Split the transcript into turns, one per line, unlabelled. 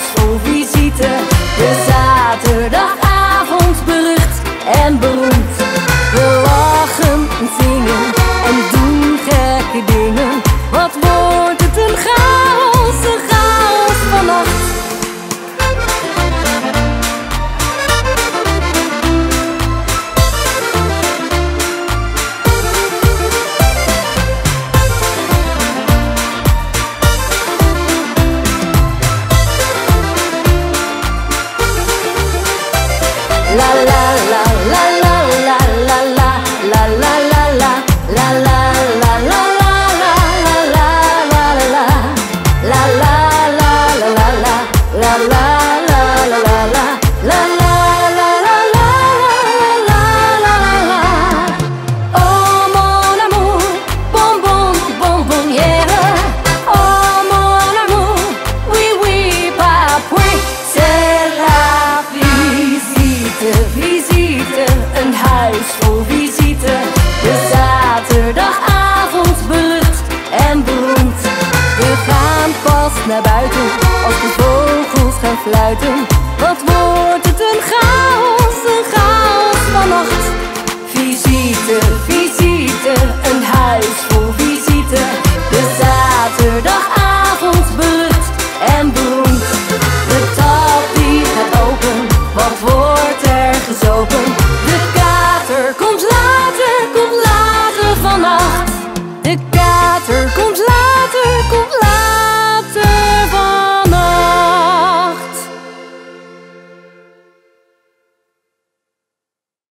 vol visite. De zaterdagavond berucht en beroemd. We lachen en zingen en doen gekke dingen. Wat wordt het een chaos vannacht. La la la la la la la la la la la la la la la la visite, een huis vol visite. De zaterdagavond berucht en beroemd. We gaan pas naar buiten als de vogels gaan fluiten. Wat wordt het een chaos vannacht. Visite, visite, een huis